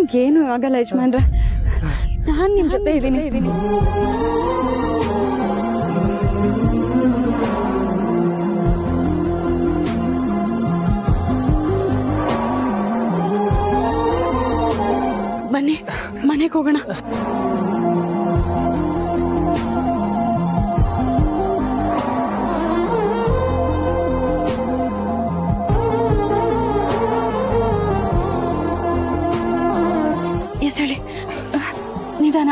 ನನ್ಗೇನು ಆಗಲ್ಲ ಯಜಮಾನ್ರೆ, ನಾನ್ ನಿಮ್ ಜೊತೆ ಇದ್ದೀನಿ. ಬನ್ನಿ ಮನೆಗೆ ಹೋಗೋಣ. ಎದ್ದೇಳಿ, ನಿಧಾನ.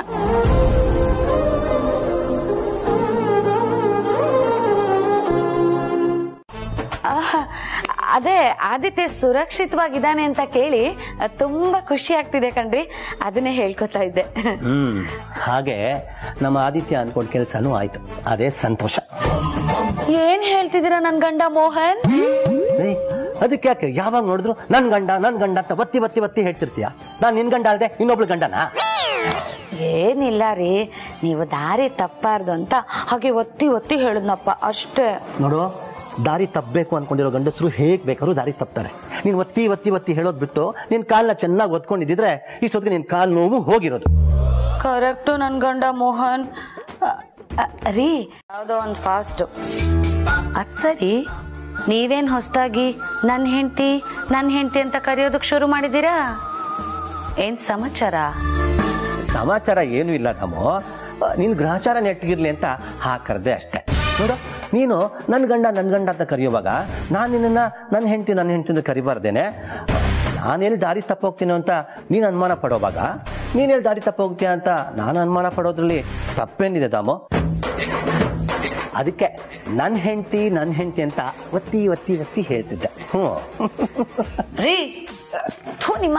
ಅದೇ ಆದಿತ್ಯ ಸುರಕ್ಷಿತವಾಗಿದ್ದಾನೆ ಅಂತ ಕೇಳಿ ತುಂಬಾ ಖುಷಿ ಆಗ್ತಿದೆ ಕಣ್ರಿ, ಅದನ್ನೇ ಹೇಳ್ಕೊತಾ ಇದ್ದೆ. ಹಾಗೆ ನಮ್ಮ ಆದಿತ್ಯ ಅನ್ಕೊಂಡ್ ಕೆಲ್ಸನೂ ಆಯ್ತು, ಅದೇ ಸಂತೋಷ. ಏನ್ ಹೇಳ್ತಿದ್ದೀರಾ ನನ್ ಗಂಡ ಮೋಹನ್? ಅದಕ್ಕೆ ಯಾಕೆ ಯಾವಾಗ ನೋಡಿದ್ರು ನನ್ ಗಂಡ ಅಂತ ಒತ್ತಿ ಹೇಳ್ತಿರ್ತೀಯ? ನಾನ್ ನಿನ್ ಗಂಡ ಅಲ್ದೆ ಇನ್ನೊಬ್ಳು ಗಂಡನಾ? ಏನಿಲ್ಲ ರೀ, ನೀವು ದಾರಿ ತಪ್ಪಾರ್ದು ಅಂತ ಹಾಗೆ ಒತ್ತಿ ಹೇಳಿದ್ನಪ್ಪ, ಅಷ್ಟೇ. ನೋಡು, ದಾರಿ ತಪ್ಪಬೇಕು ಅನ್ಕೊಂಡಿರೋ ಗಂಡಸರು ಹೇಗ್ ಬೇಕಾದ್ರೂ ದಾರಿ ತಪ್ತಾರೆ. ನೀನ್ ಒತ್ತಿ ಹೇಳೋದ್ ಬಿಟ್ಟು ನಿನ್ ಕಾಲ್ನ ಚೆನ್ನಾಗಿ ಒತ್ಕೊಂಡಿದ್ರೆ ಇಷ್ಟೊತ್ತಿಗೆ ನಿನ್ ಕಾಲ್ ನೋವು ಹೋಗಿರೋದು. ಕರೆಕ್ಟು ನನ್ ಗಂಡ ಮೋಹನ್. ರೀ, ಯಾವ್ದೋ ಒಂದ್ ಫಾಸ್ಟ್ ಅದ್ ಸರಿ, ನೀವೇನ್ ಹೊಸದಾಗಿ ನನ್ ಹೆಂಡತಿ ಅಂತ ಕರೆಯೋದಕ್ ಶುರು ಮಾಡಿದೀರಾ? ಏನ್ ಸಮಾಚಾರ? ಸಮಾಚಾರ ಏನು ಇಲ್ಲ ರಾಮು, ನಿನ್ ಗ್ರಹಚಾರ ನೆಟ್ಟಿಗಿರ್ಲಿ ಅಂತ ಹಾಕರ್ದೆ ಅಷ್ಟೇ. ನೋಡು, ನೀನು ನನ್ ಗಂಡ ಅಂತ ಕರೆಯುವಾಗ ನಾನ್ ನಿನ್ನ ನನ್ನ ಹೆಂಡತಿ ಅಂತ ಕರಿಬಾರ್ದೇನೆ. ನಾನೆಲ್ಲಿ ದಾರಿ ತಪ್ಪ ಹೋಗ್ತೀನೋ ಅಂತ ನೀನ್ ಅನುಮಾನ ಪಡೋವಾಗ ನೀನೆಲ್ಲಿ ದಾರಿ ತಪ್ಪ ಹೋಗ್ತೀಯ ಅಂತ ನಾನು ಅನುಮಾನ ಪಡೋದ್ರಲ್ಲಿ ತಪ್ಪೇನಿದೆ ದಾಮು? ಅದಕ್ಕೆ ನನ್ನ ಹೆಂಡತಿ ಅಂತ ಒತ್ತಿ ಹೇಳ್ತಿದ್ದೆ. ರೀ, ನಿಮ್ಮ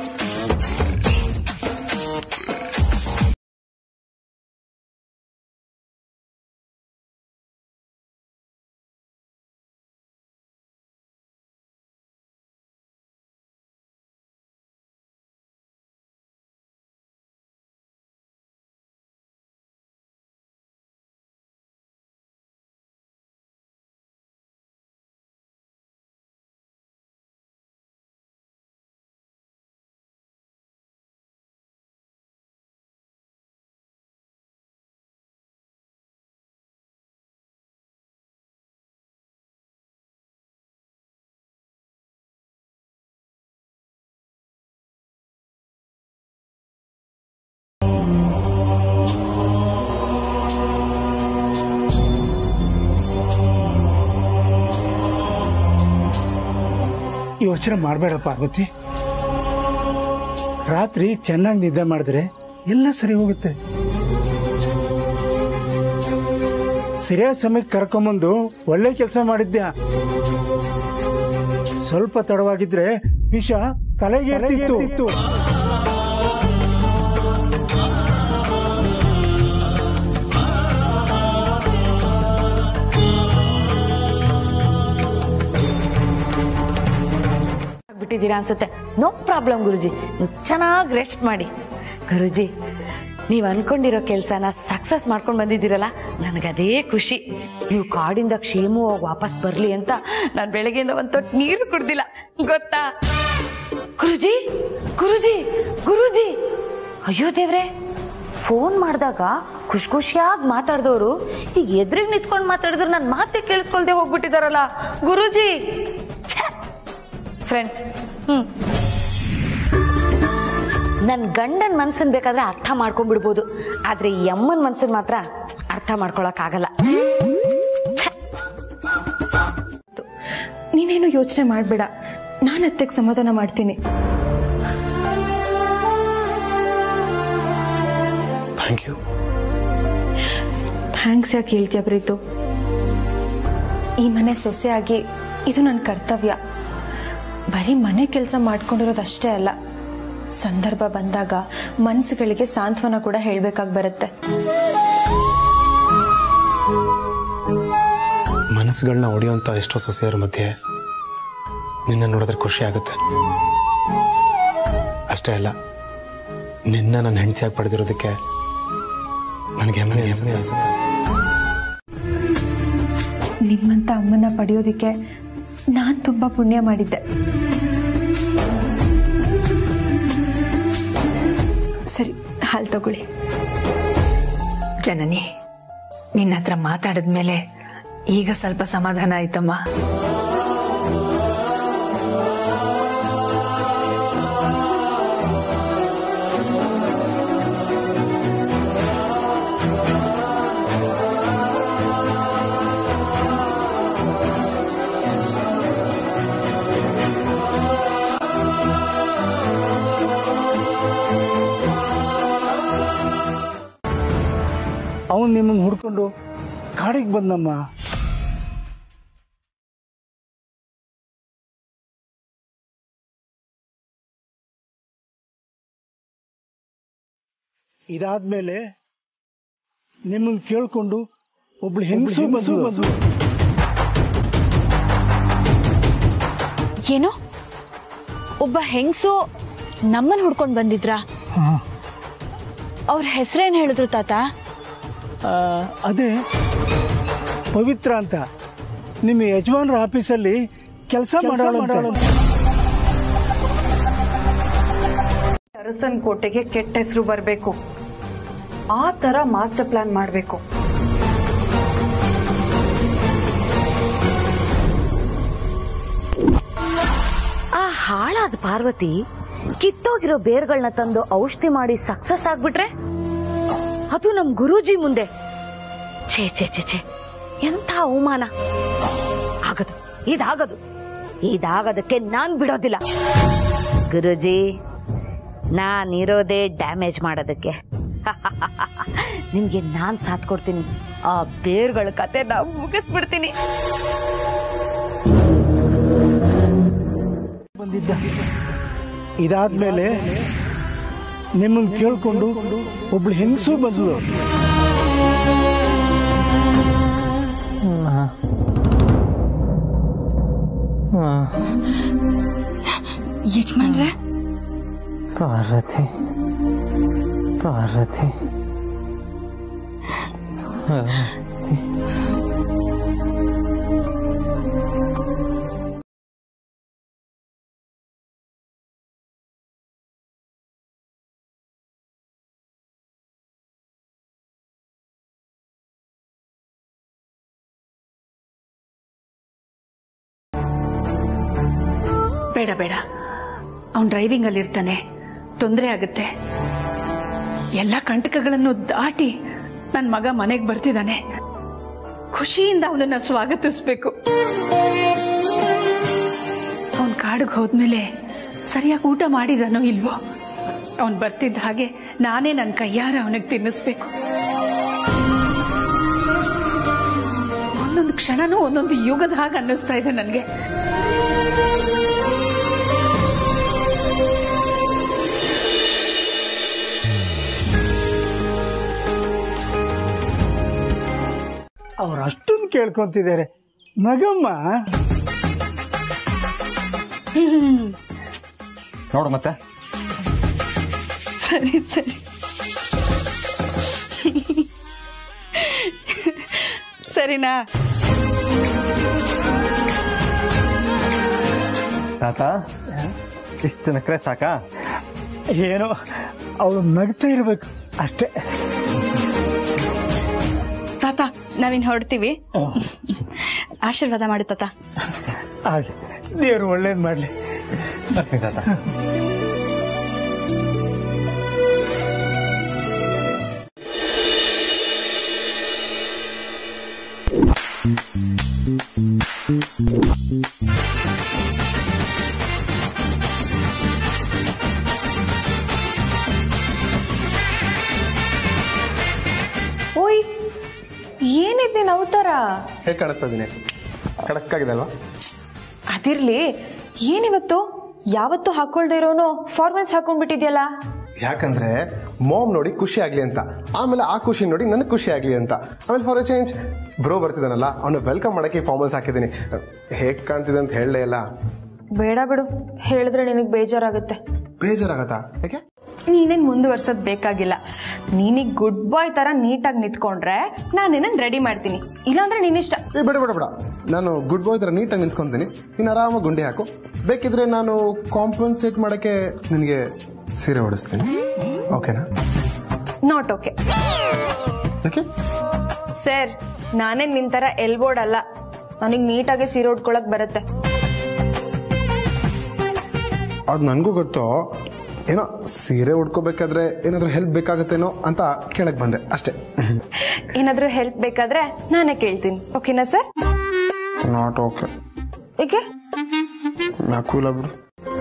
ಯೋಚನೆ ಮಾಡಬೇಡ ಪಾರ್ವತಿ. ರಾತ್ರಿ ಚೆನ್ನಾಗಿ ನಿದ್ದೆ ಮಾಡಿದ್ರೆ ಎಲ್ಲ ಸರಿ ಹೋಗುತ್ತೆ. ಸರಿಯಾದ ಸಮಯಕ್ಕೆ ಕರ್ಕೊಂಬಂದು ಒಳ್ಳೆ ಕೆಲಸ ಮಾಡಿದ್ಯಾ. ಸ್ವಲ್ಪ ತಡವಾಗಿದ್ರೆ ವಿಷ ತಲೆಗೆ ಏರ್ತಿತ್ತು. ಬಿಟ್ಟಿದ್ದೀರಾ ಅನ್ಸುತ್ತೆ. ನೋ ಪ್ರಾಬ್ಲಮ್ ಗುರುಜಿ, ನೀವು ಚೆನ್ನಾಗಿ ರೆಸ್ಟ್ ಮಾಡಿ. ಗುರುಜಿ, ನೀವು ಅನ್ಕೊಂಡಿರೋ ಕೆಲಸನ ಸಕ್ಸಸ್ ಮಾಡ್ಕೊಂಡು ಬಂದಿದ್ದೀರಲ್ಲ, ನನಗದೇ ಖುಷಿ. ನೀವು ಕಾಡಿಂದ ಕ್ಷೇಮವಾಗಿ ವಾಪಸ್ ಬರ್ಲಿ ಅಂತ ನಾನು ಬೆಳಗ್ಗೆಯಿಂದ ಒಂದು ತೊಟ್ಟು ನೀರು ಕುಡ್ದಿಲ್ಲ, ಗೊತ್ತಾ? ಗುರುಜಿ ಗುರುಜಿ ಗುರುಜಿ ಅಯ್ಯೋ ದೇವ್ರೆ, ಫೋನ್ ಮಾಡಿದಾಗ ಖುಷಿಯಾಗಿ ಮಾತಾಡಿದವರು ಈಗ ಎದುರಿಗೆ ನಿಂತ್ಕೊಂಡು ಮಾತಾಡಿದ್ರು ನನ್ನ ಮಾತೆ ಕೇಳಿಸ್ಕೊಳ್ದೆ ಹೋಗ್ಬಿಟ್ಟಿದಾರಲ್ಲ ಗುರುಜಿ. ಫ್ರೆಂಡ್ಸ್, ನನ್ನ ಗಂಡನ ಮನ್ಸನ್ ಬೇಕಾದ್ರೆ ಅರ್ಥ ಮಾಡ್ಕೊಂಡ್ಬಿಡ್ಬೋದು, ಆದ್ರೆ ಈ ಅಮ್ಮನ ಮನ್ಸನ್ ಮಾತ್ರ ಅರ್ಥ ಮಾಡ್ಕೊಳಕ್ ಆಗಲ್ಲ. ನೀನೇನು ಯೋಚನೆ ಮಾಡ್ಬೇಡ, ನಾನು ಅತ್ತೆಗೆ ಸಮಾಧಾನ ಮಾಡ್ತೀನಿ. ಥ್ಯಾಂಕ್ಸ್ ಯಾಕೆ ಹೇಳ್ತೀಯ ಪ್ರೀತು? ಈ ಮನೆ ಸೊಸೆಯಾಗಿ ಇದು ನನ್ನ ಕರ್ತವ್ಯ. ಬರೀ ಮನೆ ಕೆಲಸ ಮಾಡ್ಕೊಂಡಿರೋದಷ್ಟೇ ಅಲ್ಲ, ಸಂದರ್ಭ ಬಂದಾಗ ಮನಸ್ಸುಗಳಿಗೆ ಸಾಂತ್ವನ ಕೂಡ ಹೇಳ್ಬೇಕಾಗಿ ಬರುತ್ತೆ. ಮನಸ್ಸುಗಳನ್ನ ಹೊಡೆಯುವಂತ ಎಷ್ಟೋ ಸೊಸೆಯರ ಮಧ್ಯೆ ನಿನ್ನ ನೋಡಿದ್ರೆ ಖುಷಿ ಆಗುತ್ತೆ. ಅಷ್ಟೇ ಅಲ್ಲ, ನಿನ್ನ ನನ್ನ ಹೆಂಡತಿಯಾಗಿ ಪಡೆದಿರೋದಕ್ಕೆ ನನಗೆ ಹೆಮ್ಮೆ ಅನ್ಸುತ್ತೆ. ನಿಮ್ಮಂತ ಅಮ್ಮನ ಪಡೆಯೋದಿಕ್ಕೆ ನಾನು ತುಂಬಾ ಪುಣ್ಯ ಮಾಡಿದ್ದೆ. ಸರಿ, ಹಾಲು ತಗೊಳ್ಳಿ. ಜನನಿ, ನಿನ್ನ ಹತ್ರ ಮಾತಾಡಿದ್ಮೇಲೆ ಈಗ ಸ್ವಲ್ಪ ಸಮಾಧಾನ ಆಯ್ತಮ್ಮ. ಅವನು ನಿಮ್ಮನ್ನು ಹುಡ್ಕೊಂಡು ಕಾಡಿಗೆ ಬಂದಮ್ಮ. ಇದಾದ್ಮೇಲೆ ನಿಮ್ಮನ್ನು ಕೇಳ್ಕೊಂಡು ಒಬ್ಳು ಹೆಂಗಸು ಬಂದು. ಏನೋ ಒಬ್ಬ ಹೆಂಗಸು ನಮ್ಮನ್ನು ಹುಡ್ಕೊಂಡು ಬಂದಿದ್ರಾ? ಅವ್ರ ಹೆಸರೇನ್ ಹೇಳಿದ್ರು ತಾತ? ಅದೇ ಪವಿತ್ರ ಅಂತ, ನಿಮ್ಮ ಯಜಮಾನ್ರ ಆಫೀಸಲ್ಲಿ ಕೆಲಸ ಮಾಡೋಳು. ಅರಸನ್ ಕೋಟೆಗೆ ಕೆಟ್ಟ ಹೆಸರು ಬರಬೇಕು, ಆ ತರ ಮಾಸ್ಟರ್ ಪ್ಲಾನ್ ಮಾಡಬೇಕು. ಆ ಹಾಳಾದ ಪಾರ್ವತಿ ಕಿತ್ತೋಗಿರೋ ಬೇರ್ಗಳನ್ನ ತಂದು ಔಷಧಿ ಮಾಡಿ ಸಕ್ಸಸ್ ಆಗ್ಬಿಟ್ರೆ ಅದು ನಮ್ ಗುರೂಜಿ ಮುಂದೆ ಛೇ ಛೇ ಛೇ ಛೇ ಎಂಥ ಅವಮಾನ ಆಗದು. ಇದಾಗದಕ್ಕೆ ನಾನ್ ಬಿಡೋದಿಲ್ಲ. ಗುರೂಜಿ, ನಾನಿರೋದೇ ಡ್ಯಾಮೇಜ್ ಮಾಡೋದಕ್ಕೆ. ನಿಮ್ಗೆ ನಾನ್ ಸಾಥ್ ಕೊಡ್ತೀನಿ. ಆ ಬೇರ್ಗಳ ಕತೆ ನಾ ಮುಗಿಸ್ಬಿಡ್ತೀನಿ. ಬಂದಿದ್ದ. ಇದಾದ್ಮೇಲೆ ನಿಮ್ಮನ್ನು ಕೇಳ್ಕೊಂಡು ಒಬ್ಳು ಹೆಂಗಸು ಬಂದ್ಲು. ಯಜಮಾನ್ರೆ, ಪಾರ್ವತಿ ಬೇಡ ಬೇಡ, ಅವನ್ ಡ್ರೈವಿಂಗ್ ಅಲ್ಲಿ ಇರ್ತಾನೆ, ತೊಂದರೆ ಆಗುತ್ತೆ. ಎಲ್ಲ ಕಂಟಕಗಳನ್ನು ದಾಟಿ ನನ್ನ ಮಗ ಮನೆಗೆ ಬರ್ತಿದ್ದಾನೆ. ಖುಷಿಯಿಂದ ಅವನನ್ನ ಸ್ವಾಗತಿಸ್ಬೇಕು. ಅವನ್ ಕಾಡಿಗೆ ಹೋದ್ಮೇಲೆ ಸರಿಯಾಗಿ ಊಟ ಮಾಡಿದಾನೋ ಇಲ್ವೋ, ಅವನ್ ಬರ್ತಿದ್ದ ಹಾಗೆ ನಾನೇ ನನ್ನ ಕೈಯಾರ ಅವನಿಗೆ ತಿನ್ನಿಸ್ಬೇಕು. ಒಂದೊಂದು ಕ್ಷಣನೂ ಒಂದೊಂದು ಯುಗದ ಹಾಗೆ ಅನ್ನಿಸ್ತಾ ಇದೆ ನನಗೆ. ಅವ್ರು ಅಷ್ಟೊಂದು ಕೇಳ್ಕೊಂತಿದ್ದಾರೆ. ನಗಮ್ಮ, ನೋಡು ಮತ್ತೆ. ಸರಿ ಸರಿ ಸರಿನಾ? ತಾತ, ಇಷ್ಟು ನಕ್ರೆ ಸಾಕಾ? ಏನೋ ಅವಳು ನಗ್ತಾ ಇರ್ಬೇಕು ಅಷ್ಟೇ. ತಾತ, ನಾವಿನ್ ಹೊರಡ್ತೀವಿ. ಆಶೀರ್ವಾದ ಮಾಡಿ ತಾತ. ದೇವ್ರು ಒಳ್ಳೇದ್ ಮಾಡ್ಲಿ. ತಾತ, ಓಯ್, ಏನಿದ್ ನೀನ್ ಅವತಾರ? ಹೇಗೆ ಕಾಣಿಸ್ತಾ ಇದೀನಿ? ಖಡಕ್ ಆಗಿದೆ ಅಲ್ವಾ? ಅದಿರ್ಲಿ, ಏನಿವತ್ತು ಯಾವತ್ತು ಹಾಕೊಳ್ದೆ ಇರೋನು ಫಾರ್ಮಲ್ಸ್ ಹಾಕೊಂಡ್ಬಿಟ್ಟಿದ್ಯಲ್ಲ? ಯಾಕಂದ್ರೆ ಮಾಮ್ ನೋಡಿ ಖುಷಿ ಆಗ್ಲಿ ಅಂತ, ಆಮೇಲೆ ಆ ಖುಷಿ ನೋಡಿ ನನಗೆ ಖುಷಿ ಆಗ್ಲಿ ಅಂತ, ಆಮೇಲೆ ಫಾರ್ ಎ ಚೇಂಜ್ ಬ್ರೋ ಬರ್ತಿದ್ದಾನಲ್ಲ, ಅವನು ವೆಲ್ಕಮ್ ಮಾಡಕ್ಕೆ ಫಾರ್ಮಲ್ಸ್ ಹಾಕಿದ್ದೀನಿ. ಹೇಗ್ ಕಾಣ್ತಿದೆ ಅಂತ ಹೇಳಲೇ ಇಲ್ಲ. ಬೇಡ ಬಿಡು, ಹೇಳಿದ್ರೆ ನಿನಗ್ ಬೇಜಾರಾಗುತ್ತೆ. ಬೇಜಾರಾಗತ್ತಾ? ಯಾಕೆ? ನೀನೇನ್ ಮುಂದುವರ್ಸೋದ್ ಬೇಕಾಗಿಲ್ಲ. ನೀನೀಗ ಗುಡ್ ಬಾಯ್ ತರ ನೀಟಾಗಿ ನಿಂತ್ಕೊಂಡ್ರೆ ನಾನು ನಿನ್ನ ರೆಡಿ ಮಾಡ್ತೀನಿ, ಇಲ್ಲಾಂದ್ರೆ ನಿನ್ನಿಷ್ಟ. ಬೇಡ ಬೇಡ ಬೇಡ, ನಾನು ಗುಡ್ ಬಾಯ್ ತರ ನೀಟಾಗಿ ನಿಂತ್ಕೊಂತೀನಿ, ನೀನು ಆರಾಮಾಗಿ ಗುಂಡಿ ಹಾಕು. ಬೇಕಿದ್ರೆ ನಾನು ಕಾಂಪನ್ಸೇಟ್ ಮಾಡಕ್ಕೆ ನಿನಗೆ ಸೀರೆ ಹೊಡಿಸ್ತೀನಿ. ಓಕೆನಾ? Not okay. ಓಕೆ ಸರ್, ನಾನೇ ನಿನ್ ತರ ಎಲ್ಬೋರ್ಡ್ ಅಲ್ಲ. ನನಗ್ ನೀಟಾಗಿ ಸೀರೆ ಉಟ್ಕೊಳಕ್ ಬರುತ್ತೆ. ಅದು ನನಗೂ ಗೊತ್ತು. ಏನೋ ಸೀರೆ ಉಟ್ಕೋಬೇಕಾದ್ರೆ ಏನಾದ್ರೂ ಹೆಲ್ಪ್ ಬೇಕಾಗತ್ತೇನೋ ಅಂತ ಕೇಳಕ್ ಬಂದೆ ಅಷ್ಟೇ. ಏನಾದ್ರೂ ಹೆಲ್ಪ್ ಬೇಕಾದ್ರೆ ನಾನೇ ಕೇಳ್ತೀನಿ. ಓಕೆನಾ ಸರ್? Not okay. ಏಕೆ? ನಾ ಕೂಲ ಬಿಡು.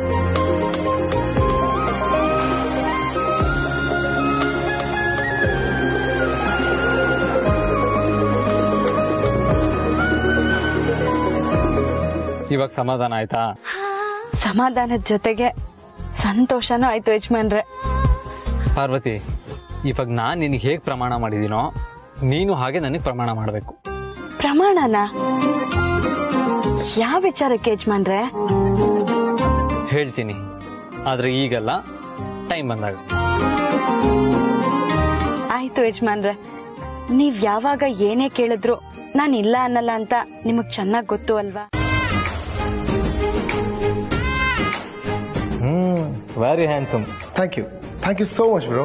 ಇವಾಗ ಸಮಾಧಾನ ಆಯ್ತಾ? ಸಮಾಧಾನದ ಜೊತೆಗೆ ಸಂತೋಷನೂ ಆಯ್ತು ಯಜಮಾನ್ರೆ. ಪಾರ್ವತಿ, ಇವಾಗ ನಾನ್ ನಿನಗೆ ಹೇಗ್ ಪ್ರಮಾಣ ಮಾಡಿದೀನೋ ನೀನು ಹಾಗೆ ನನಗೆ ಪ್ರಮಾಣ ಮಾಡಬೇಕು. ಪ್ರಮಾಣನ? ಯಾವ ವಿಚಾರಕ್ಕೆ ಯಜಮಾನ್ರೆ? ಹೇಳ್ತೀನಿ, ಆದ್ರೆ ಈಗಲ್ಲ, ಟೈಮ್ ಬಂದಾಗ. ಆಯ್ತು ಯಜಮಾನ್ರೆ, ನೀವ್ ಯಾವಾಗ ಏನೇ ಕೇಳಿದ್ರು ನಾನ್ ಇಲ್ಲ ಅನ್ನಲ್ಲ ಅಂತ ನಿಮಗ್ ಚೆನ್ನಾಗ್ ಗೊತ್ತು ಅಲ್ವಾ? Very handsome. Thank you so much bro.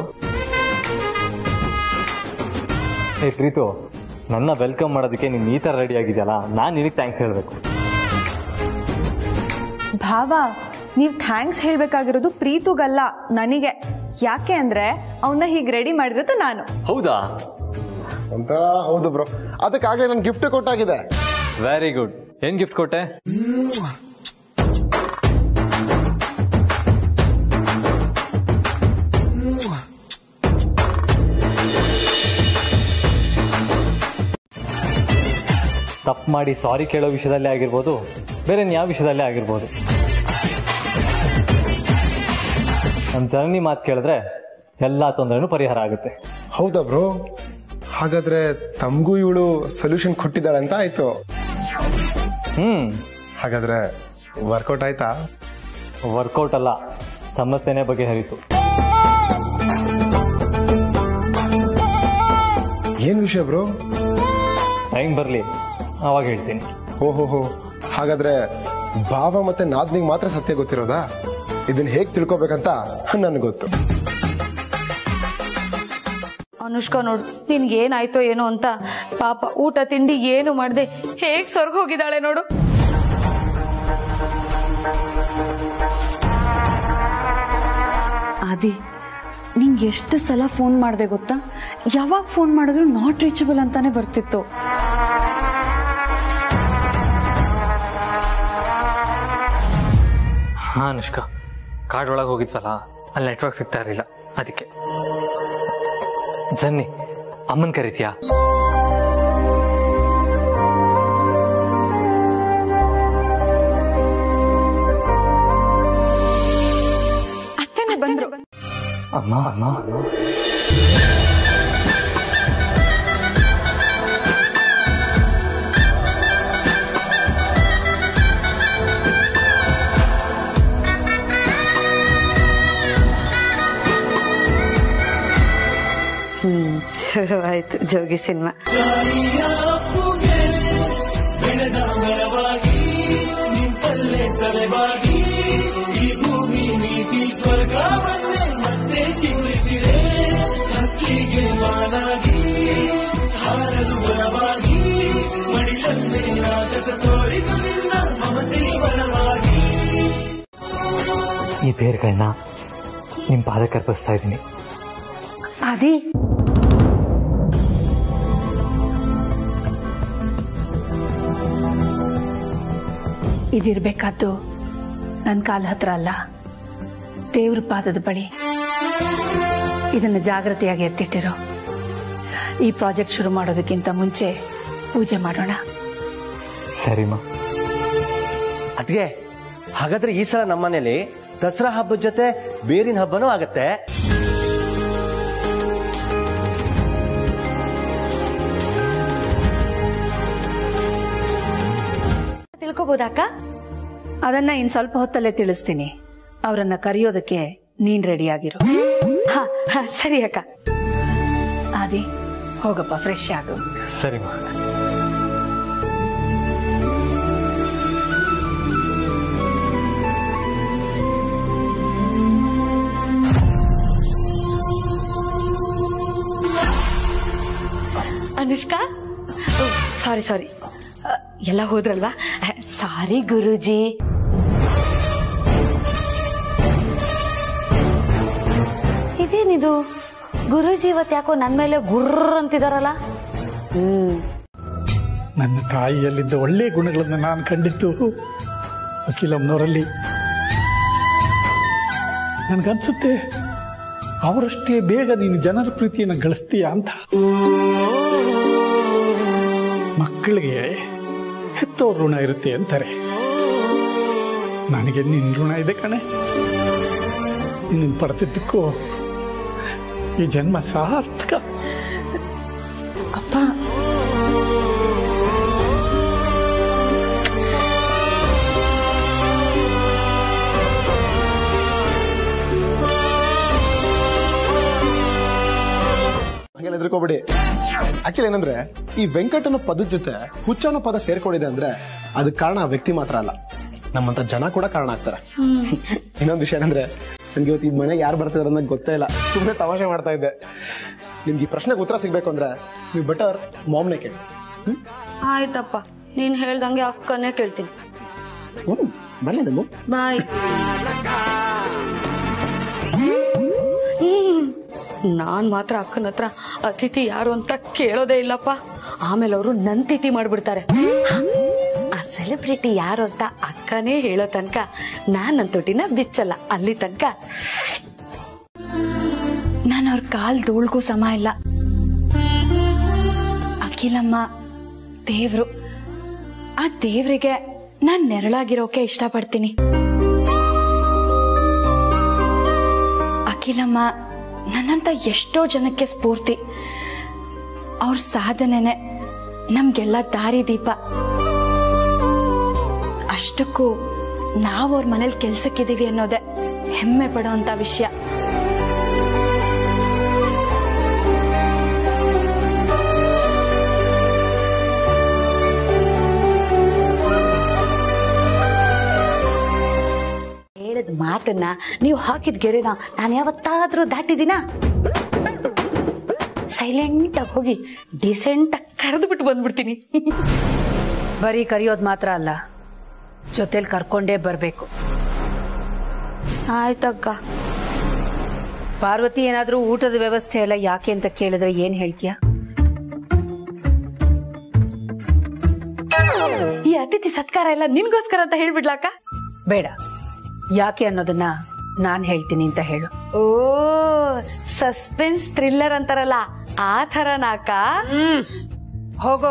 ಏ ಪ್ರೀತು, ನನ್ನ ವೆಲ್ಕಮ್ ಮಾಡೋದಕ್ಕೆ ನೀನ್ ಈ ತರ ರೆಡಿ ಆಗಿದ್ಯಲ್ಲ, ನಾನ್ ನಿನಗೆ ಥ್ಯಾಂಕ್ಸ್ ಹೇಳ್ಬೇಕು. ಭಾವ, ನೀವ್ ಥ್ಯಾಂಕ್ಸ್ ಹೇಳ್ಬೇಕಾಗಿರೋದು ಪ್ರೀತುಗಲ್ಲ, ನನಗೆ. ಯಾಕೆ ಅಂದ್ರೆ ಅವನ್ನ ಹೀಗ್ ರೆಡಿ ಮಾಡಿರೋದು ನಾನು. ಹೌದಾ? ಒಂಥರ ಹೌದು ಬ್ರೋ. ಅದಕ್ಕಾಗಲೇ ನನ್ ಗಿಫ್ಟ್ ಕೊಟ್ಟಾಗಿದೆ. Very good. ಏನ್ ಗಿಫ್ಟ್ ಕೊಟ್ಟೆ? ತಪ್ಪು ಮಾಡಿ ಸಾರಿ ಕೇಳೋ ವಿಷಯದಲ್ಲೇ ಆಗಿರ್ಬೋದು, ಬೇರೆ ಯಾವ ವಿಷಯದಲ್ಲೇ ಆಗಿರ್ಬೋದು, ನಮ್ಮ ಜನನಿ ಮಾತು ಕೇಳಿದ್ರೆ ಎಲ್ಲಾ ತೊಂದರೆನೂ ಪರಿಹಾರ ಆಗುತ್ತೆ. ಹೌದಾ ಬ್ರೋ? ಹಾಗಾದ್ರೆ ತಮಗೂ ಇವಳು ಸೊಲ್ಯೂಷನ್ ಕೊಟ್ಟಿದ್ದಾಳೆ ಅಂತ ಆಯ್ತು. ಹಾಗಾದ್ರೆ ವರ್ಕೌಟ್ ಆಯ್ತಾ? ವರ್ಕೌಟ್ ಅಲ್ಲ, ಸಮಸ್ಯೆನೇ ಬಗೆಹರಿತು. ಏನ್ ವಿಷಯ ಬ್ರೋ? ಟೈಮ್ ಬರ್ಲಿ, ಅವಾಗ ಹೇಳ್ತೀನಿ. ಓಹೋ, ಹಾಗಾದ್ರೆ ಭಾವ ಮತ್ತೆ ನಾದ್ನಿಗೆ ಮಾತ್ರ ಸತ್ಯ ಗೊತ್ತಿರೋದಾ? ಇದನ್ನ ಹೇಗ್ ತಿಳ್ಕೊಬೇಕಂತ ನನ್ಗೆ ಗೊತ್ತು. ಅನುಷ್ಕಾ ನೋಡು, ನಿನ್ಗೆ ಏನಾಯ್ತೋ ಏನೋ ಅಂತ ಪಾಪ ಊಟ ತಿಂಡಿ ಏನು ಮಾಡ್ದೆ ಹೇಗ್ ಸ್ವರ್ಗ ಹೋಗಿದ್ದಾಳೆ ನೋಡು. ಆದಿ, ನಿಂಗೆ ಎಷ್ಟು ಸಲ ಫೋನ್ ಮಾಡಿದೆ ಗೊತ್ತಾ? ಯಾವಾಗ ಫೋನ್ ಮಾಡಿದ್ರು ನಾಟ್ ರೀಚಬಲ್ ಅಂತಾನೆ ಬರ್ತಿತ್ತು. ಹಾ ಅನುಷ್ಕಾ, ಕಾರ್ಡ್ ಒಳಗೆ ಹೋಗಿದ್ವಲ್ಲ, ಅಲ್ಲಿ ನೆಟ್ವರ್ಕ್ ಸಿಗ್ತಾ ಇರಲಿಲ್ಲ, ಅದಕ್ಕೆ. ಜನ್ನಿ, ಅಮ್ಮನ್ ಕರಿತೀಯಾ? ಅತ್ತನೇ ಬಂದ್ರು. ಅಮ್ಮ ಅಮ್ಮ ಶುರುವಾಯ್ತು ಜೋಗಿ ಸಿನಿಮಾ. ಈ ಬೇರ್ಗಳನ್ನ ನಿಮ್ ಪಾದಕ್ಕೆ ಅರ್ಪಿಸ್ತಾ ಇದ್ದೀನಿ. ಆದಿ, ಇದಿರ್ಬೇಕಾದ್ದು ನನ್ನ ಕಾಲ ಹತ್ರ ಅಲ್ಲ, ದೇವ್ರ ಪಾದದ ಬಳಿ. ಇದನ್ನು ಜಾಗ್ರತೆಯಾಗಿ ಎತ್ತಿಟ್ಟಿರೋ. ಈ ಪ್ರಾಜೆಕ್ಟ್ ಶುರು ಮಾಡೋದಕ್ಕಿಂತ ಮುಂಚೆ ಪೂಜೆ ಮಾಡೋಣ. ಸರಿಮಾ. ಅದ್ಗೆ ಹಾಗಾದ್ರೆ ಈ ಸಲ ನಮ್ಮನೇಲಿ ದಸರಾ ಹಬ್ಬದ ಜೊತೆ ಬೇರಿನ ಹಬ್ಬನೂ ಆಗತ್ತೆ. ತಿಳ್ಕೊಬೋದಾಕ? ಅದನ್ನ ಇನ್ ಸ್ವಲ್ಪ ಹೊತ್ತಲ್ಲೇ ತಿಳಿಸ್ತೀನಿ. ಅವರನ್ನ ಕರೆಯೋದಕ್ಕೆ ನೀನ್ ರೆಡಿ ಆಗಿರು. ಸರಿ ಅಕ್ಕ. ಆದಿ, ಹೋಗಪ್ಪ, ಫ್ರೆಶ್ ಆಗು. ಸರಿಮಾ. ಅನುಷ್ಕಾ, ಸಾರಿ ಎಲ್ಲ ಹೋದ್ರಲ್ವಾ? ಸಾರಿ ಗುರೂಜಿ. ಇದೇನಿದು ಗುರೂಜಿ ಇವತ್ತು ಯಾಕೋ ನನ್ ಮೇಲೆ ಗುರ್ರ ಅಂತಿದಾರಲ್ಲ? ನನ್ನ ತಾಯಿಯಲ್ಲಿದ್ದ ಒಳ್ಳೆಯ ಗುಣಗಳನ್ನು ನಾನು ಕಂಡಿದ್ದು ವಕೀಲಮ್ಮನವರಲ್ಲಿ. ನನಗನ್ಸುತ್ತೆ ಅವರಷ್ಟೇ ಬೇಗ ನೀನು ಜನರ ಪ್ರೀತಿಯನ್ನು ಗಳಿಸ್ತೀಯ ಅಂತ. ಮಕ್ಕಳಿಗೆ ಹೆತ್ತವ್ರ ಋಣ ಇರುತ್ತೆ ಅಂತಾರೆ. ನನಗೆ ನಿನ್ನ ಋಣ ಇದೆ ಕಣೆ. ನಿನ್ನ ಪಡೆದಿದ್ದಕ್ಕೂ ಈ ಜನ್ಮ ಸಾರ್ಥಕ. ಅಪ್ಪ, ಹಾಗೆಲ್ಲ ಎದ್ರಕೋಬೇಡಿ. ಆಕ್ಚುಲಿ ಏನಂದ್ರೆ ಈ ವೆಂಕಟ್ ಅನ್ನೋ ಪದದ ಜೊತೆ ಹುಚ್ಚ ಅನ್ನೋ ಪದ ಸೇರ್ಕೊಂಡಿದೆ ಅಂದ್ರೆ ಅದಕ್ಕೆ ಕಾರಣ ಆ ವ್ಯಕ್ತಿ ಮಾತ್ರ ಅಲ್ಲ, ನಮ್ಮಂತ ಜನ ಕೂಡ ಕಾರಣ ಆಗ್ತಾರೆ. ಇನ್ನೊಂದು ವಿಷಯ ಏನಂದ್ರೆ ನನ್ಗೆ ಇವತ್ತು ಈ ಮನೆಗೆ ಯಾರು ಬರ್ತಿದಾರೆ ಅನ್ನೋದು ಗೊತ್ತೇ ಇಲ್ಲ. ಸುಮ್ಮನೆ ತಮಾಷೆ ಮಾಡ್ತಾ ಇದ್ದೆ. ನಿಮ್ಗೆ ಈ ಪ್ರಶ್ನೆಗೆ ಉತ್ತರ ಸಿಗ್ಬೇಕು ಅಂದ್ರೆ ನೀವು ಬೆಟರ್ ಮಾಮ್ನೇ ಕೇಳಿ. ಆಯ್ತಪ್ಪ, ನೀನ್ ಹೇಳ್ದಂಗೆ ಅಕ್ಕನೇ ಕೇಳ್ತೀನಿ. ಬನ್ನಿ ನಮ್ಮ ಬಾಯ್. ನಾನ್ ಮಾತ್ರ ಅಕ್ಕನ ಹತ್ರ ಅತಿಥಿ ಯಾರು ಅಂತ ಕೇಳೋದೇ ಇಲ್ಲಪ್ಪ. ಆಮೇಲೆ ಅವರು ನನ್ ತಿಥಿ ಮಾಡ್ಬಿಡ್ತಾರೆ. ಆ ಸೆಲೆಬ್ರಿಟಿ ಯಾರು ಅಂತ ಅಕ್ಕನೇ ಹೇಳೋ ತನಕ ನಾನ್ ನನ್ ತೊಟ್ಟಿನ ಬಿಚ್ಚಲ್ಲ. ಅಲ್ಲಿ ತನಕ ನಾನು ಅವ್ರ ಕಾಲ್ ಧೂಳ್ಗೂ ಸಮ ಇಲ್ಲ. ಅಖಿಲಮ್ಮ ದೇವ್ರು. ಆ ದೇವ್ರಿಗೆ ನಾನ್ ನೆರಳಾಗಿರೋಕೆ ಇಷ್ಟಪಡ್ತೀನಿ. ಅಖಿಲಮ್ಮ ನನ್ನಂತ ಎಷ್ಟೋ ಜನಕ್ಕೆ ಸ್ಫೂರ್ತಿ. ಅವ್ರ ಸಾಧನೆನೆ ನಮ್ಗೆಲ್ಲ ದಾರಿ ದೀಪ. ಅಷ್ಟಕ್ಕೂ ನಾವು ಅವ್ರ ಮನೇಲಿ ಕೆಲ್ಸಕ್ಕಿದೀವಿ ಅನ್ನೋದೇ ಹೆಮ್ಮೆ ಪಡೋಂತ ವಿಷಯ. ಹೇಳಿದ ಮಾತನ್ನ ನೀವು ಹಾಕಿದ ಗೆರೆನ ನಾನು ಯಾವತ್ತಾದ್ರೂ ದಾಟಿದ್ದೀನಾ? ಸೈಲೆಂಟ್ ಆಗಿ ಹೋಗಿ ಡಿಸೆಂಟ್ ಆಗಿ ಕರೆದು ಬಿಟ್ಟು ಬಂದ್ಬಿಡ್ತೀನಿ. ಬರೀ ಕರೆಯೋದು ಮಾತ್ರ ಅಲ್ಲ, ಜೊತೆಲಿ ಕರ್ಕೊಂಡೇ ಬರ್ಬೇಕು. ಆಯ್ತಕ್ಕ. ಪಾರ್ವತಿ, ಏನಾದ್ರೂ ಊಟದ ವ್ಯವಸ್ಥೆ ಎಲ್ಲ ಯಾಕೆ ಅಂತ ಕೇಳಿದ್ರೆ ಏನ್ ಹೇಳ್ತೀಯ? ಈ ಅತಿಥಿ ಸತ್ಕಾರ ಎಲ್ಲ ನಿನ್ಗೋಸ್ಕರ ಅಂತ ಹೇಳ್ಬಿಡ್ಲಾಕ? ಬೇಡ, ಯಾಕೆ ಅನ್ನೋದನ್ನ ನಾನ್ ಹೇಳ್ತೀನಿ ಅಂತ ಹೇಳು. ಓ, ಸಸ್ಪೆನ್ಸ್ ಥ್ರಿಲ್ಲರ್ ಅಂತಾರಲ್ಲ ಆ ಥರನಾಕ? ಹೋಗೋ.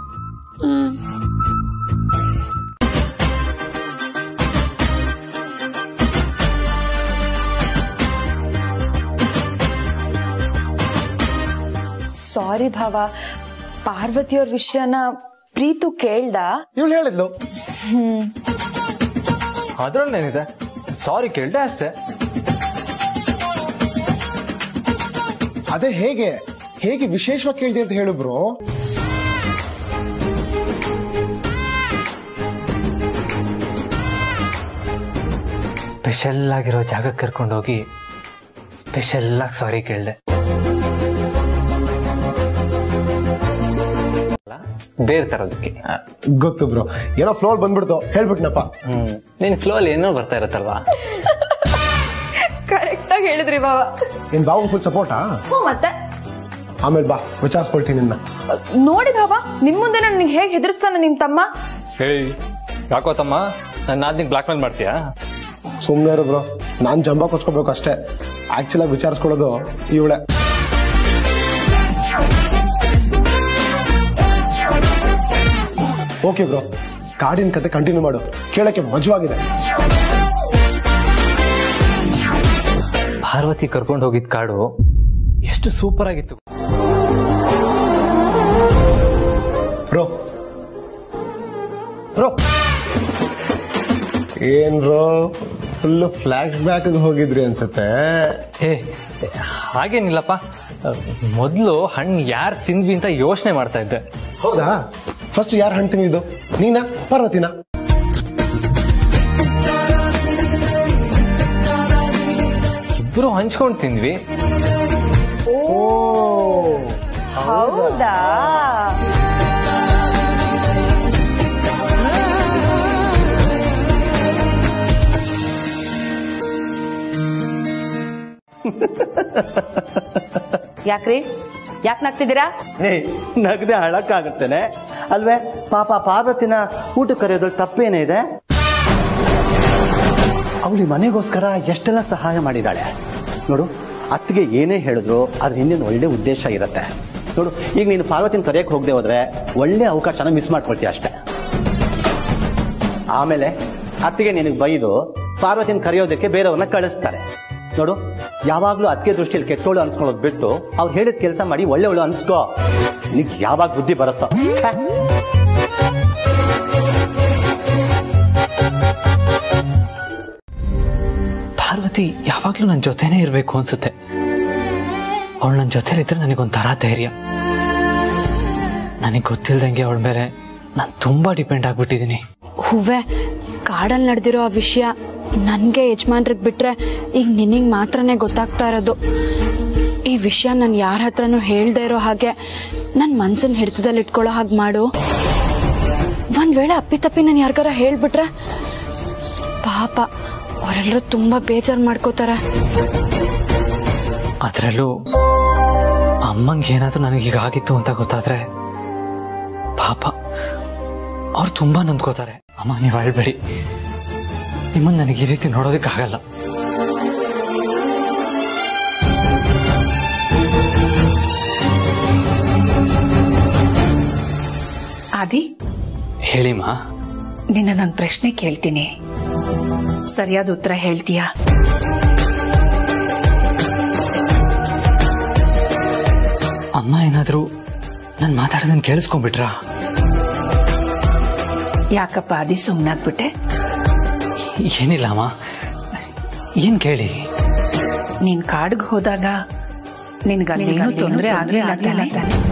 ಸಾರಿ ಭಾವ, ಪಾರ್ವತಿಯವ್ರ ವಿಷಯನ ಪ್ರೀತು ಕೇಳ್ದ. ಇವಳು ಹೇಳಿದ್ಲು. ಅದ್ರಲ್ಲೇನಿದೆ, ಸಾರಿ ಕೇಳ್ದೆ ಅಷ್ಟೇ. ಅದೇ ಹೇಗೆ ಹೇಗೆ ವಿಶೇಷವಾಗಿ ಕೇಳಿದೆ ಅಂತ ಹೇಳು ಬ್ರೋ. ಸ್ಪೆಷಲ್ ಆಗಿರೋ ಜಾಗಕ್ಕೆ ಕರ್ಕೊಂಡೋಗಿ ಸ್ಪೆಷಲ್ ಆಗಿ ಸಾರಿ ಕೇಳ್ದೆ. ಬೇರೆ ತರೋದಕ್ಕೆ ಗೊತ್ತು ಬ್ರೋ, ಏನೋ ಫ್ಲೋ ಬಂದ್ಬಿಡ್ತು, ಹೇಳ್ಬಿಟ್ನಪ್ಪ. ನಿನ್ ಫ್ಲೋ ಅಲ್ಲಿ ಏನೋ ಬರ್ತಾ ಇರತ್ತಲ್ವಾ? ಕರೆಕ್ಟ್ ಆಗಿ ಹೇಳಿದ್ರಿ ಭಾವ. ಏನ್ ಬಾವು ಫುಲ್ ಸಪೋರ್ಟಾ? ಮತ್ತೆ ಆಮೇಲೆ ಬಾ, ವಿಚಾರಿಸ್ಕೊಳ್ತೀನಿ ನಿನ್ನ. ನೋಡಿ ಭಾವ, ನಿಮ್ ಮುಂದೆ ನನಗೆ ಹೇಗೆ ಹೆದರ್ಸ್ತಾನ ನಿಮ್ ತಮ್ಮ. ಹೇಯ್, ಯಾಕೋ ತಮ್ಮ ನನ್ನ ನಿಂಗೆ ಬ್ಲಾಕ್ ಮೇಲ್ ಮಾಡ್ತೀಯಾ? ಸುಮ್ನೆ ಇರು ಬ್ರೋ, ನಾನ್ ಜಂಬ ಕೊಚ್ಕೋಬೇಕು ಅಷ್ಟೇ. ಆಕ್ಚುಲ್ ಆಗಿ ವಿಚಾರಿಸ್ಕೊಳ್ಳೋದು ಇವಳೆ. ಓಕೆ ಬ್ರೋ, ಕಾಡಿನ ಕತೆ ಕಂಟಿನ್ಯೂ ಮಾಡು, ಕೇಳಕ್ಕೆ ಮಜವಾಗಿದೆ. ಪಾರ್ವತಿ ಕರ್ಕೊಂಡು ಹೋಗಿದ್ ಕಾಡು ಎಷ್ಟು ಸೂಪರ್ ಆಗಿತ್ತು ಬ್ರೋ. ಬ್ರೋ ಏನ್ ಬ್ರೋ, ಫುಲ್ ಫ್ಲಾಶ್ ಬ್ಯಾಕ್ ಹೋಗಿದ್ರಿ ಅನ್ಸತ್ತೆ. ಏ ಹಾಗೇನಿಲ್ಲಪ್ಪ, ಮೊದ್ಲು ಹಣ್ಣು ಯಾರು ತಿಂದ್ವಿ ಅಂತ ಯೋಚನೆ ಮಾಡ್ತಾ ಇದ್ದೆ. ಹೌದಾ? ಫಸ್ಟ್ ಯಾರು ಹಣ್ಣು ತಿಂದಿದ್ದು, ನೀನಾ ಪಾರ್ವತಿನಾ? ಇಬ್ರು ಹಂಚ್ಕೊಂಡು ತಿಂದ್ವಿ. ಓ, ಹೌದಾ? ಯಾಕ್ರಿ ಯಾಕೆ ನಗ್ತಿದ್ದೀರಾ? ನಗದೆ ಹಳಕ್ಕಾಗತ್ತೇನೆ ಅಲ್ವೇ? ಪಾಪ ಪಾರ್ವತಿನ ಊಟ ಕರೆಯೋದ್ರಲ್ಲಿ ತಪ್ಪೇನೇ ಇದೆ? ಅವಳಿ ಮನೆಗೋಸ್ಕರ ಎಷ್ಟೆಲ್ಲ ಸಹಾಯ ಮಾಡಿದಾಳೆ ನೋಡು. ಅತ್ತಿಗೆ ಏನೇ ಹೇಳಿದ್ರು ಅದ್ರ ಹಿಂದಿನ ಒಳ್ಳೆ ಉದ್ದೇಶ ಇರುತ್ತೆ ನೋಡು. ಈಗ ನೀನು ಪಾರ್ವತಿನ ಕರೆಯಕ್ಕೆ ಹೋಗದೆ ಹೋದ್ರೆ ಒಳ್ಳೆ ಅವಕಾಶನ ಮಿಸ್ ಮಾಡ್ಕೊಳ್ತೀಯ ಅಷ್ಟೇ. ಆಮೇಲೆ ಅತ್ತಿಗೆ ನಿನಗೆ ಬೈದು ಪಾರ್ವತಿನ ಕರೆಯೋದಕ್ಕೆ ಬೇರೆಯವ್ರನ್ನ ಕಳಿಸ್ತಾರೆ ನೋಡು. ಯಾವಾಗ್ಲೂ ಅತ್ತಿಗೆ ದೃಷ್ಟಿಯಲ್ಲಿ ಕೆಟ್ಟೋಳು ಅನ್ಸ್ಕೊಳ್ಳೋದು ಬಿಟ್ಟು ಅವ್ರು ಹೇಳಿದ ಕೆಲಸ ಮಾಡಿ ಒಳ್ಳೆವಳು ಅನ್ಸ್ಕೋ. ನಿನಗೆ ಯಾವಾಗ ಬುದ್ಧಿ ಬರುತ್ತೋ. ಪಾರ್ವತಿ ಯಾವಾಗ್ಲೂ ನನ್ನ ಜೊತೆನೇ ಇರಬೇಕು ಅನ್ಸುತ್ತೆ. ಅವಳು ನನ್ನ ಜೊತೆಲಿದ್ರೆ ನನಗೊಂಥರ ಧೈರ್ಯ. ನನಗೆ ಗೊತ್ತಿಲ್ದಂಗೆ ಅವಳ ಮೇಲೆ ನಾನು ತುಂಬಾ ಡಿಪೆಂಡ್ ಆಗ್ಬಿಟ್ಟಿದ್ದೀನಿ. ಹೂವೆ, ಕಾಡಲ್ಲಿ ನಡೆದಿರೋ ಆ ವಿಷಯ ನನ್ಗೆ ಯಜಮಾನ್ರಿಗೆ ಬಿಟ್ರೆ ಈಗ ನಿನಗ್ ಮಾತ್ರನೇ ಗೊತ್ತಾಗ್ತಾ ಇರೋದು. ಈ ವಿಷಯ ನಾನು ಯಾರ ಹತ್ರನೂ ಹೇಳ್ದೆ ಇರೋ ಹಾಗೆ ನನ್ನ ಮನ್ಸನ್ನ ಹಿಡಿತದಲ್ಲಿ ಇಟ್ಕೊಳ್ಳೋ ಹಾಗೆ ಮಾಡು. ಒಂದ್ ವೇಳೆ ಅಪ್ಪಿತಪ್ಪಿ ನಾನು ಯಾರಿಗಾರ ಹೇಳ್ಬಿಟ್ರೆ ಪಾಪ ಅವರೆಲ್ಲರೂ ತುಂಬಾ ಬೇಜಾರು ಮಾಡ್ಕೋತಾರೆ. ಅದರಲ್ಲೂ ಅಮ್ಮಂಗೆ ಏನಾದ್ರೂ ನನಗೆ ಹೀಗಾಗಿತ್ತು ಅಂತ ಗೊತ್ತಾದ್ರೆ ಪಾಪ ಅವ್ರು ತುಂಬಾ ನೊಂದ್ಕೋತಾರೆ. ಅಮ್ಮ ನೀವು ಅಳ್ಬೇಡಿ, ನಿಮ್ಮನ್ನ ನನಗೆ ಈ ರೀತಿ ನೋಡೋದಕ್ಕಾಗಲ್ಲ. ಆದಿ, ಹೇಳಿಮ್ಮ. ನಿನ್ನ ನಾನು ಪ್ರಶ್ನೆ ಕೇಳ್ತೀನಿ, ಸರಿಯಾದ ಉತ್ತರ ಹೇಳ್ತೀಯಾ? ಅಮ್ಮ ಏನಾದ್ರೂ ನಾನು ಮಾತಾಡೋದನ್ನ ಕೇಳಿಸ್ಕೊಂಡ್ಬಿಟ್ರಾ? ಯಾಕಪ್ಪ ಆದಿ ಸುಮ್ಮನಾಗ್ಬಿಟ್ಟೆ? ಏನಿಲ್ಲ ಅಮ್ಮ, ಏನ್ ಕೇಳಿ. ನೀನ್ ಕಾಡಿಗೆ ಹೋದಾಗ ನಿನ್ಗೇನು ತೊಂದರೆ ಆಗ್ಲಿಲ್ಲ ತಾನೆ?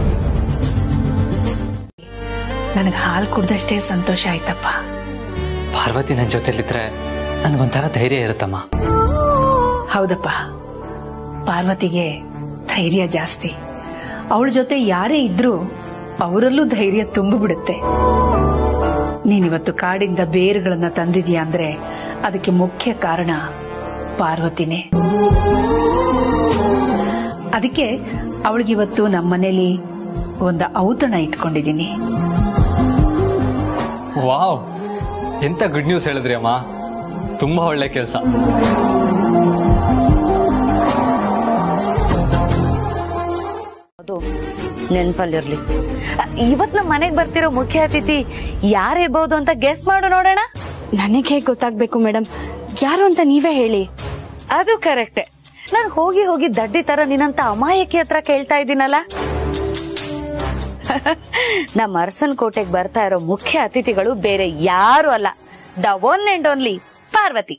ನನಗೆ ಹಾಲು ಕುಡ್ದಷ್ಟೇ ಸಂತೋಷ ಆಯ್ತಪ್ಪ. ಪಾರ್ವತಿ ನನ್ನ ಜೊತೆಲಿದ್ರೆ ನನಗೊಂಥರ ಧೈರ್ಯ ಇರುತ್ತಮ್ಮ. ಹೌದಪ್ಪ, ಪಾರ್ವತಿಗೆ ಧೈರ್ಯ ಜಾಸ್ತಿ. ಅವಳ ಜೊತೆ ಯಾರೇ ಇದ್ರೂ ಅವರಲ್ಲೂ ಧೈರ್ಯ ತುಂಬಿಬಿಡುತ್ತೆ. ನೀನಿವತ್ತು ಕಾಡಿಂದ ಬೇರುಗಳನ್ನ ತಂದಿದ್ಯಾ ಅಂದ್ರೆ ಅದಕ್ಕೆ ಮುಖ್ಯ ಕಾರಣ ಪಾರ್ವತಿನೇ. ಅದಕ್ಕೆ ಅವಳಿಗಿವತ್ತು ನಮ್ಮನೇಲಿ ಒಂದು ಔತಣ ಇಟ್ಕೊಂಡಿದ್ದೀನಿ. ವಾವ್, ಎಂತ ಗುಡ್ ನ್ಯೂಸ್ ಹೇಳಿದ್ರಿ ಅಮ್ಮ. ತುಂಬಾ ಒಳ್ಳೆ ಕೆಲಸ. ಅದು ನೆನ್ಪಲ್ಲಿರ್ಲಿ. ಇವತ್ ನಮ್ಮ ಮನೆಗ್ ಬರ್ತಿರೋ ಮುಖ್ಯ ಅತಿಥಿ ಯಾರಿರ್ಬೋದು ಅಂತ ಗೆಸ್ ಮಾಡು ನೋಡೋಣ. ನನಗೆ ಹೇಗೆ ಗೊತ್ತಾಗ್ಬೇಕು ಮೇಡಮ್? ಯಾರು ಅಂತ ನೀವೇ ಹೇಳಿ. ಅದು ಕರೆಕ್ಟೆ. ನಾನು ಹೋಗಿ ಹೋಗಿ ದಡ್ಡಿ ತರ ನಿನ್ನಂತ ಅಮಾಯಕಿ ಹತ್ರ ಕೇಳ್ತಾ ಇದ್ದೀನಲ್ಲ. ನಮ್ಮ ಅರಸನ್ ಕೋಟೆಗೆ ಬರ್ತಾ ಇರೋ ಮುಖ್ಯ ಅತಿಥಿಗಳು ಬೇರೆ ಯಾರು ಅಲ್ಲ, the one and only Parvati.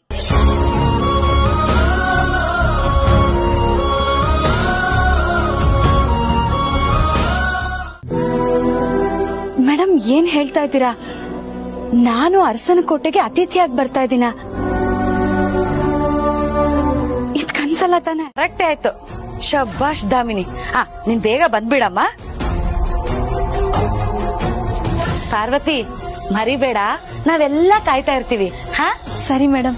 Madam, ಏನ್ ಹೇಳ್ತಾ ಇದ್ದೀರಾ? ನಾನು ಅರಸನ ಕೋಟೆಗೆ ಅತಿಥಿಯಾಗಿ ಬರ್ತಾ ಇದ್ದೀನ? ಇದ್ ಕನ್ಸಲ್ಲ ತಾನೆ? ಕರೆಕ್ಟ್ ಆಯ್ತು. ಶಬ್ಬಾಷ್ ದಾಮಿನಿ. ನೀನ್ ಬೇಗ ಬಂದ್ಬಿಡಮ್ಮ. ಪಾರ್ವತಿ, ಮರಿಬೇಡ, ನಾವೆಲ್ಲ ಕಾಯ್ತಾ ಇರ್ತೀವಿ. ಹಾ, ಸರಿ ಮೇಡಮ್.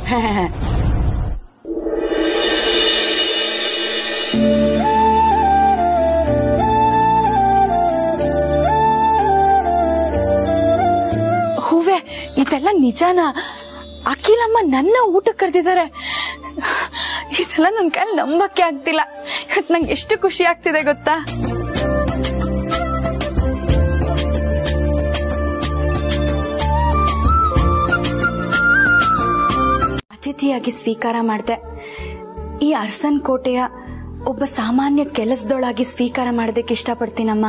ಹೂವೆ, ಇದೆಲ್ಲ ನಿಜಾನಾ? ಅಖಿಲಮ್ಮ ನನ್ನ ಊಟಕ್ಕೆ ಕರೆದಿದ್ದಾರೆ. ಇದೆಲ್ಲ ನನ್ ಕೈಲಿ ನಂಬಕ್ಕೆ ಆಗ್ತಿಲ್ಲ. ಇವತ್ತು ನಂಗೆ ಎಷ್ಟು ಖುಷಿ ಆಗ್ತಿದೆ ಗೊತ್ತಾ? ಅತಿಥಿಯಾಗಿ ಸ್ವೀಕಾರ ಮಾಡಿದೆ. ಈ ಅರಸನ್ ಕೋಟೆಯ ಒಬ್ಬ ಸಾಮಾನ್ಯ ಕೆಲಸದೊಳಾಗಿ ಸ್ವೀಕಾರ ಮಾಡೋದಕ್ಕೆ ಇಷ್ಟಪಡ್ತೀನಮ್ಮ.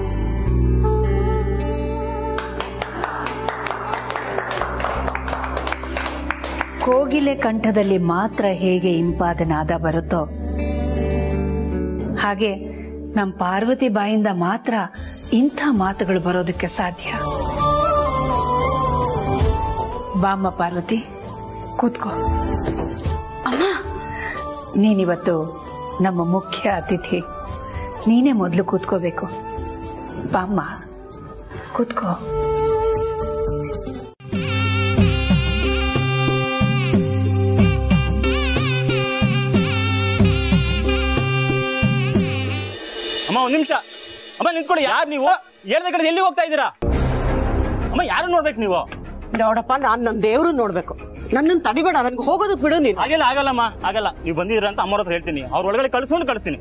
ಕೋಗಿಲೆ ಕಂಠದಲ್ಲಿ ಮಾತ್ರ ಹೇಗೆ ಇಂಪಾದ ನಾದ ಬರುತ್ತೋ ಹಾಗೆ ನಮ್ಮ ಪಾರ್ವತಿ ಬಾಯಿಂದ ಮಾತ್ರ ಇಂಥ ಮಾತುಗಳು ಬರೋದಕ್ಕೆ ಸಾಧ್ಯ. ಬಾಮ್ಮ ಪಾರ್ವತಿ, ಕೂತ್ಕೋ. ಅಮ್ಮ, ನೀನಿವತ್ತು ನಮ್ಮ ಮುಖ್ಯ ಅತಿಥಿ. ನೀನೇ ಮೊದಲು ಕೂತ್ಕೋಬೇಕು. ಬಾಮ್ಮ ಕೂತ್ಕೋ. ಅಮ್ಮ ಒಂದ್ ನಿಮಿಷ. ಅಮ್ಮ ನಿಂತ್ಕೊಳ್ಳಿ. ಯಾರು ನೀವು? ಹೇಳಿದ ಕಡೆ ಎಲ್ಲಿ ಹೋಗ್ತಾ ಇದ್ದೀರಾ? ಅಮ್ಮ ಯಾರು ನೋಡ್ಬೇಕು ನೀವು? ನೋಡಪ್ಪ, ನಾನ್ ನನ್ನ ದೇವ್ರು ನೋಡ್ಬೇಕು. ನನ್ನನ್ನು ತಡಿಬೇಡ, ನನ್ಗೆ ಹೋಗೋದಕ್ ಬಿಡು ನೀನು. ಆಗಲ್ಲಮ್ಮ, ಆಗಲ್ಲ. ನೀವು ಬಂದಿದ್ರ ಅಂತ ಅಮ್ಮರ ಹತ್ರ ಹೇಳ್ತೀನಿ. ಅವ್ರ ಒಳಗಡೆ ಕಳಿಸ್ಕೊಂಡು ಕಳಿಸ್ತೀನಿ.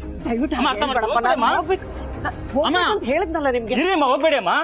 ಹೇಳಿದ್ನಲ್ಲ ನಿಮ್ಗೆ. ಇರಿ ಅಮ್ಮ, ಹೋಗ್ಬೇಡಿ ಅಮ್ಮ.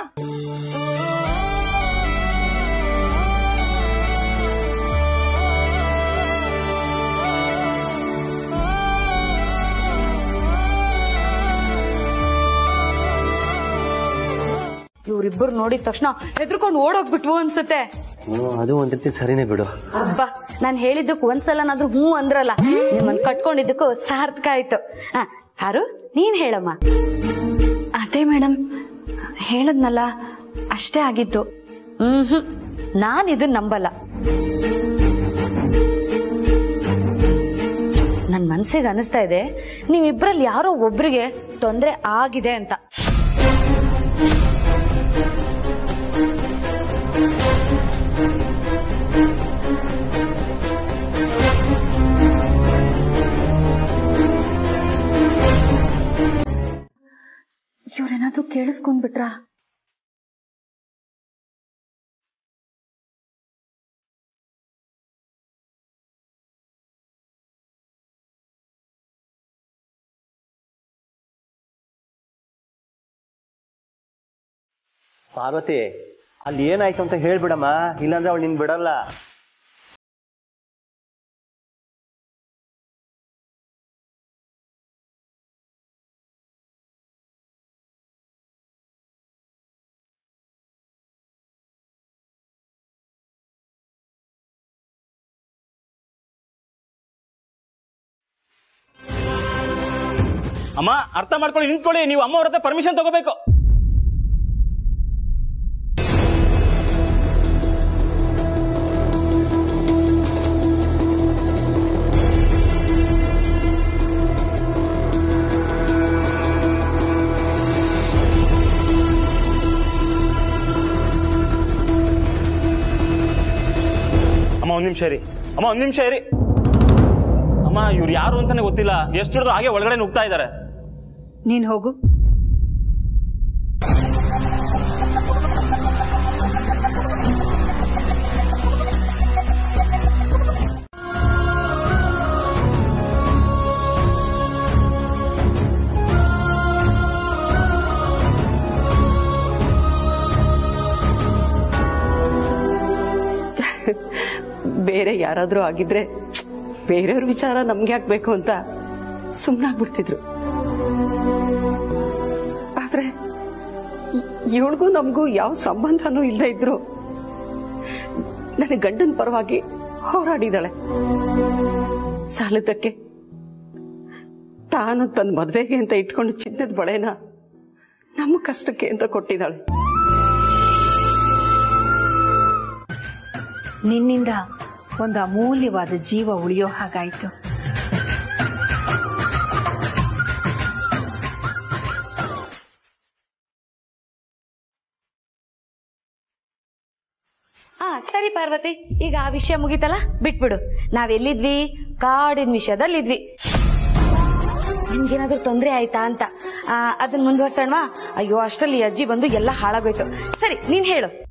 ಇವ್ರಿಬ್ಬರು ನೋಡಿದ ತಕ್ಷಣ ಹೆದರ್ಕೊಂಡು ಓಡೋಗ್ಬಿಟ್ವು ಅನ್ಸುತ್ತೆ. ಅದು ಒಂದ್ ರೀತಿ ಸರಿನೇ ಬಿಡು. ಅಬ್ಬಾ, ನಾನ್ ಹೇಳಿದ್ದಕ್ಕೂ ಒಂದ್ಸಲನಾದ್ರೂ ಹ್ಞೂ ಅಂದ್ರಲ್ಲ, ನಿಮ್ಮನ್ ಕಟ್ಕೊಂಡಿದ್ದಕ್ಕೂ ಸಾರ್ಥಕ ಆಯ್ತು. ಯಾರು ನೀನ್ ಹೇಳಮ್ಮ. ಅದೇ ಮೇಡಮ್, ಹೇಳದ್ನಲ್ಲ, ಅಷ್ಟೇ ಆಗಿದ್ದು. ನಾನ್ ಇದನ್ ನಂಬಲ್ಲ. ನನ್ ಮನ್ಸಿಗೆ ಅನಿಸ್ತಾ ಇದೆ ನೀವಿಬ್ರಲ್ಲಿ ಯಾರೋ ಒಬ್ರಿಗೆ ತೊಂದ್ರೆ ಆಗಿದೆ ಅಂತ. ಇವ್ರೇನಾದ್ರೂ ಕೇಳಿಸ್ಕೊಂಡ್ಬಿಟ್ರಾ? ಪಾರ್ವತಿ, ಅಲ್ಲಿ ಏನಾಯ್ತು ಅಂತ ಹೇಳ್ಬಿಡಮ್ಮ, ಇಲ್ಲಾಂದ್ರೆ ಅವಳು ನಿನ್ ಬಿಡಲ್ಲ. ಅಮ್ಮ ಅರ್ಥ ಮಾಡ್ಕೊಳ್ಳಿ, ನಿಂತ್ಕೊಳ್ಳಿ. ನೀವು ಅಮ್ಮ ಅವ್ರ ಹತ್ರ ಪರ್ಮಿಷನ್ ತಗೋಬೇಕು. ಅಮ್ಮ ಒಂದ್ ನಿಮಿಷ ಇರಿ. ಅಮ್ಮ ಒಂದ್ ನಿಮಿಷ ಇರಿ. ಅಮ್ಮ ಇವ್ರು ಯಾರು ಅಂತಾನೆ ಗೊತ್ತಿಲ್ಲ. ಎಷ್ಟು ಹಿಡಿದ್ರು ಹಾಗೆ ಒಳಗಡೆ ನುಗ್ತಾ ಇದ್ದಾರೆ. ನೀನ್ ಹೋಗು. ಬೇರೆ ಯಾರಾದ್ರೂ ಆಗಿದ್ರೆ ಬೇರೆಯವ್ರ ವಿಚಾರ ನಮ್ಗೆ ಹಾಕ್ಬೇಕು ಅಂತ ಸುಮ್ಮನಾಗ್ಬಿಡ್ತಿದ್ರು. ಆದ್ರೆ ಇವಳಿಗೂ ನಮಗೂ ಯಾವ ಸಂಬಂಧನೂ ಇಲ್ಲದೆ ಇದ್ರು ನನ್ನ ಗಂಡನ ಪರವಾಗಿ ಹೋರಾಡಿದಾಳೆ. ಸಾಲದಕ್ಕೆ ತಾನು ತನ್ನ ಮದ್ವೆಗೆ ಅಂತ ಇಟ್ಕೊಂಡು ಚಿನ್ನದ ಬಳೆನ ನಮ್ಮ ಕಷ್ಟಕ್ಕೆ ಅಂತ ಕೊಟ್ಟಿದ್ದಾಳೆ. ನಿನ್ನಿಂದ ಒಂದು ಅಮೂಲ್ಯವಾದ ಜೀವ ಉಳಿಯೋ ಹಾಗಾಯ್ತು. ಸರಿ ಪಾರ್ವತಿ, ಈಗ ಆ ವಿಷಯ ಮುಗಿತಲ್ಲ, ಬಿಟ್ಬಿಡು. ನಾವೆಲ್ಲಿದ್ವಿ? ಕಾಡಿನ ವಿಷಯದಲ್ಲಿದ್ವಿ. ನಿಮ್ಗೇನಾದ್ರೂ ತೊಂದ್ರೆ ಆಯ್ತಾ ಅಂತ ಅದನ್ನ ಮುಂದುವರ್ಸೋಣವಾ? ಅಯ್ಯೋ, ಅಷ್ಟರಲ್ಲಿ ಅಜ್ಜಿ ಬಂದು ಎಲ್ಲ ಹಾಳಾಗೋಯ್ತು. ಸರಿ, ನೀನ್ ಹೇಳು.